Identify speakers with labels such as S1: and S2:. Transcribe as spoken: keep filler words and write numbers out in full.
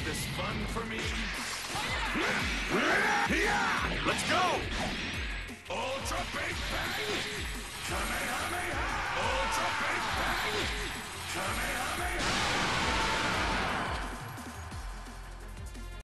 S1: this fun for me?
S2: Let's go!
S1: Ultra Big Bang